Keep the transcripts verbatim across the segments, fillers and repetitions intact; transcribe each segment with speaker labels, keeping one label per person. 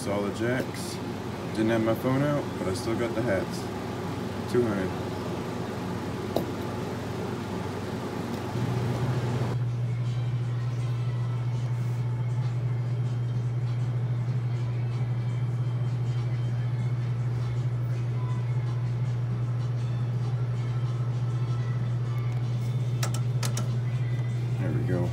Speaker 1: Install the jacks. Didn't have my phone out, but I still got the hats. two hundred. There we go.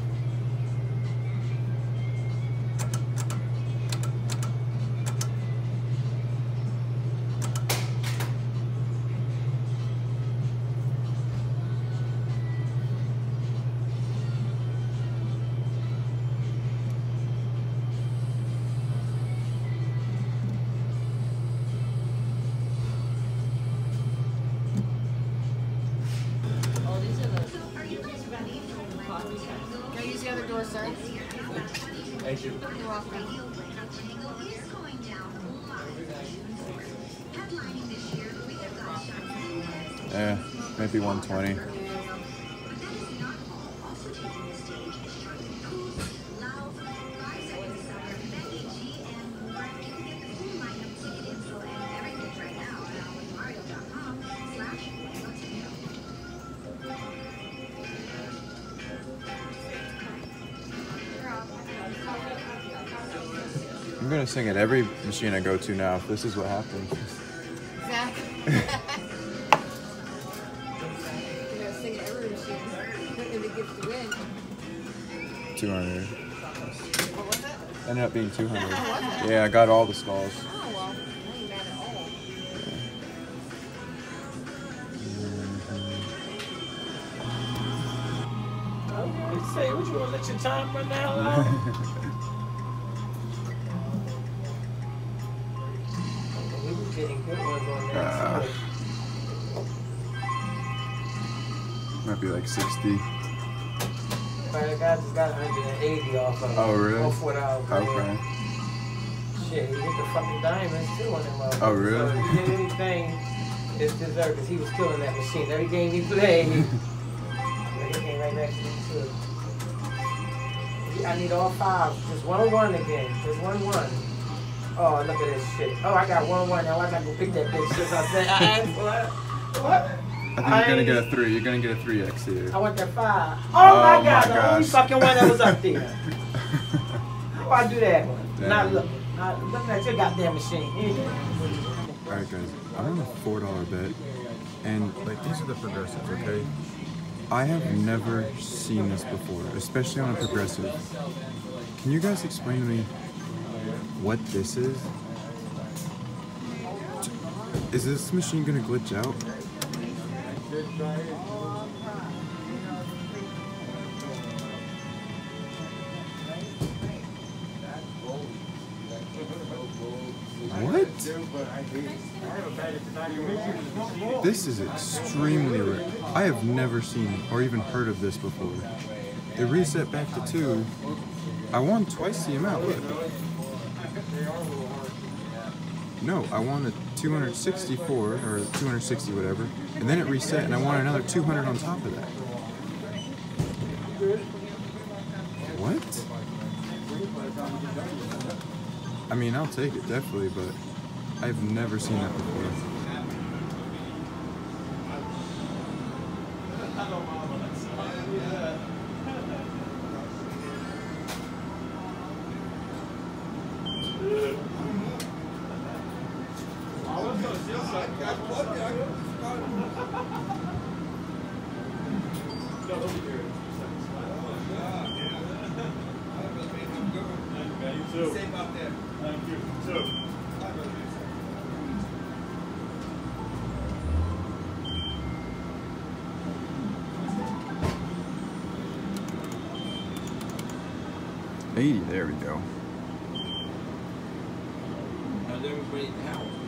Speaker 2: Can I use the other door, sir?
Speaker 3: Thank you.
Speaker 2: You're welcome.
Speaker 1: Yeah, maybe one twenty. I'm gonna sing at every machine I go to now if this is what happens.
Speaker 2: Exactly. You're gonna sing at every machine. And it gets to win.
Speaker 1: two hundred.
Speaker 2: What was it?
Speaker 1: Ended up being two hundred.
Speaker 2: What was it?
Speaker 1: Yeah, I got all the skulls.
Speaker 2: Oh, well. I ain't mad at all.
Speaker 3: You say, what you want to let your time run down? We were getting good ones on there.
Speaker 1: Uh, might be like sixty.
Speaker 3: But the guy just got one hundred eighty off of it.
Speaker 1: Oh, really?
Speaker 3: Off without.
Speaker 1: Okay.
Speaker 3: Shit, he hit the fucking diamonds too on them motherfuckers.
Speaker 1: Oh, really?
Speaker 3: So if he did anything, it's deserved because he was killing that machine. Every game he played, he came right back to me too. I need all five. Just one one again. Just one one. Oh, look at this shit. Oh, I got one one now. I gotta go pick that bitch. Since I said I asked for it. What?
Speaker 1: I think you're gonna get a three. You're gonna get a three X here.
Speaker 3: I want that five. Oh,
Speaker 1: Oh
Speaker 3: my
Speaker 1: my
Speaker 3: god, the only
Speaker 1: gosh.
Speaker 3: fucking one that was up there. How I do that one?
Speaker 1: Damn.
Speaker 3: Not looking. Not looking at your goddamn machine.
Speaker 1: Alright guys, I'm on a four dollar bet, and like these are the progressives, okay? I have never seen this before, especially on a progressive. Can you guys explain to me what this is? Is this machine gonna glitch out? What? This is extremely rare. I have never seen or even heard of this before. It reset back to two. I won twice the amount. Look. No, I won the two hundred sixty-four or two hundred sixty whatever, and then it reset and I won another two hundred on top of that. What? I mean, I'll take it, definitely, but I've never seen that before.
Speaker 4: Thank you. So.
Speaker 1: eighty, there we go.
Speaker 4: How's everybody in the house?